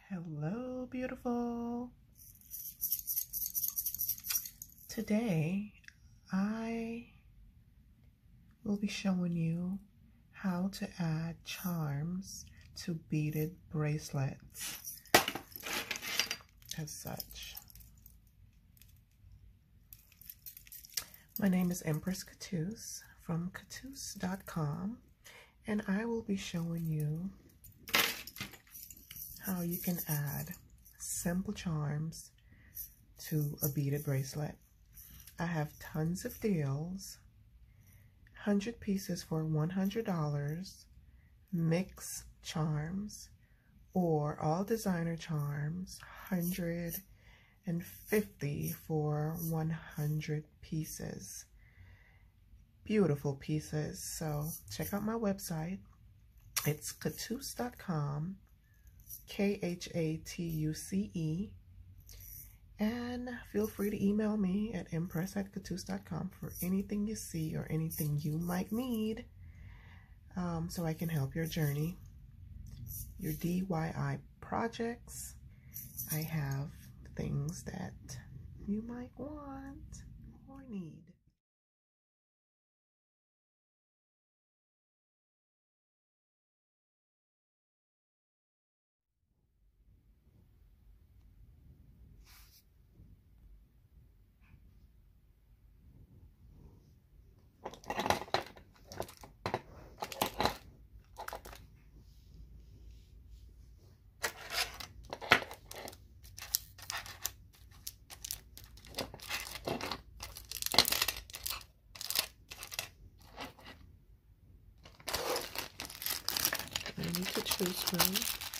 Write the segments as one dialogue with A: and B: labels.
A: Hello, beautiful. Today, I will be showing you how to add charms to beaded bracelets as such. My name is Empress Catus from catus.com, and I will be showing you how you can add simple charms to a beaded bracelet. I have tons of deals. 100 pieces for $100, mix charms, or all designer charms, 150 for 100 pieces. Beautiful pieces. So check out my website. It's catus.com, KHATUCE, and feel free to email me at empress@catus.com for anything you see or anything you might need, so I can help your journey, your DIY projects. I have things that you might want or need. You need to choose from.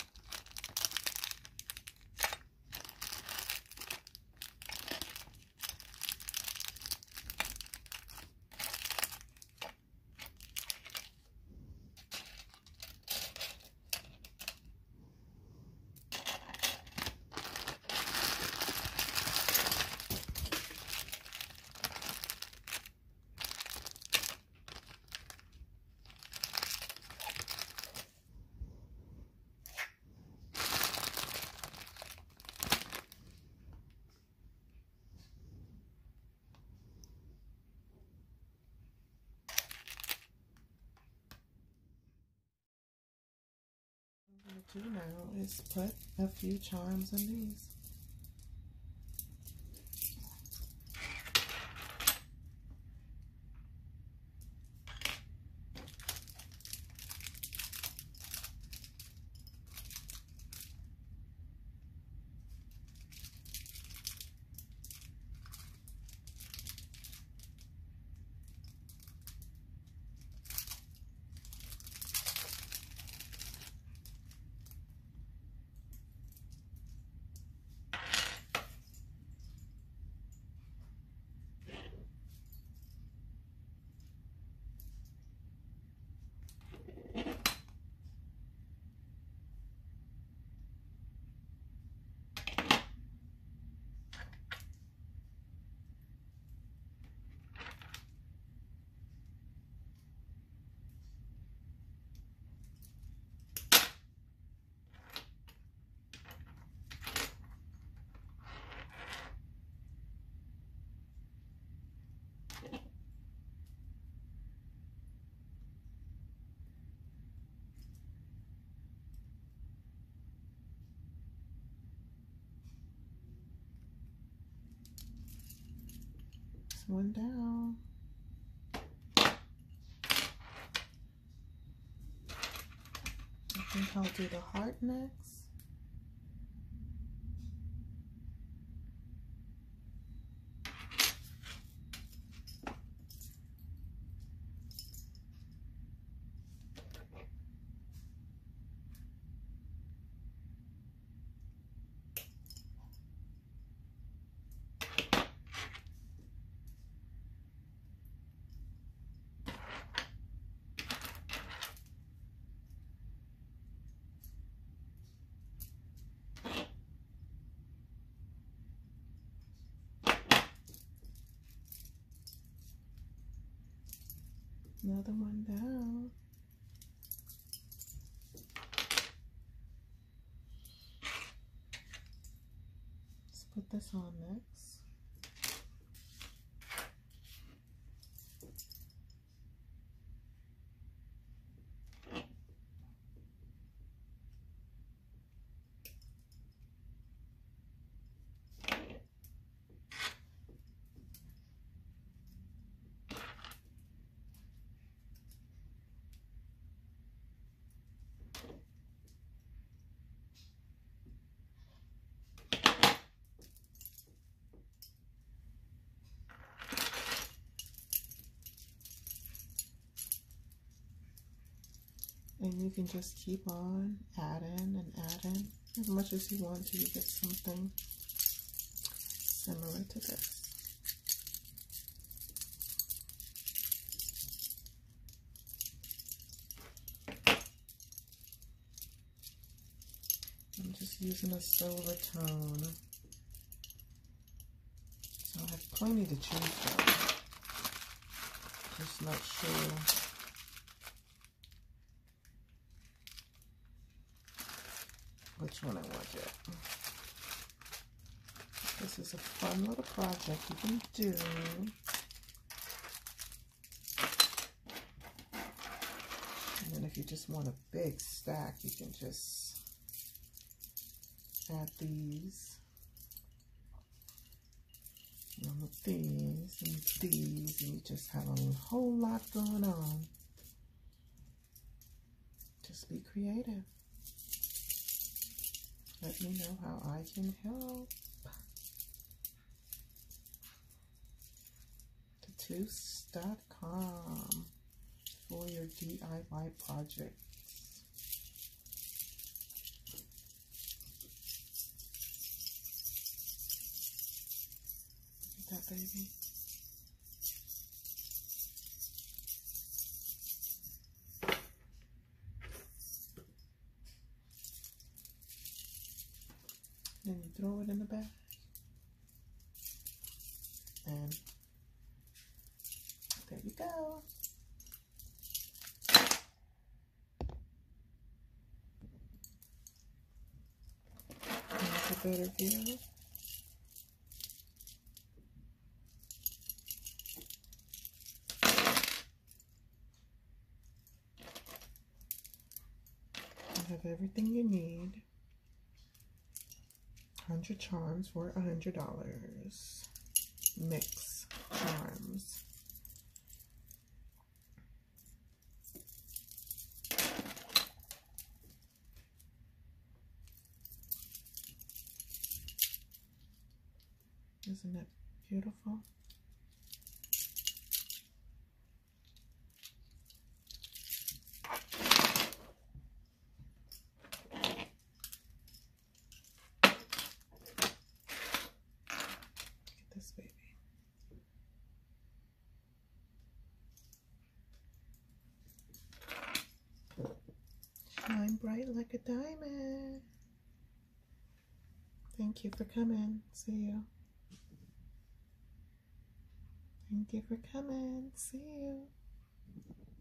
A: What I'm going to do now is put a few charms in these. One down. I think I'll do the heart next. Another one down. put this on next. And you can just keep on adding and adding as much as you want till you get something similar to this. I'm just using a silver tone. So I have plenty to choose from. Just not sure which one I want yet. This is a fun little project you can do. And then if you just want a big stack, you can just add these. And with these and these, and you just have a whole lot going on. Just be creative. Let me know how I can help. Tattoos.com for your DIY projects. Look at that, baby. Then you throw it in the bag. And there you go. That's a better view. You have everything you need. 100 charms for $100. Mix charms. Isn't that beautiful? This baby. Shine bright like a diamond. Thank you for coming. See you. Thank you for coming. See you.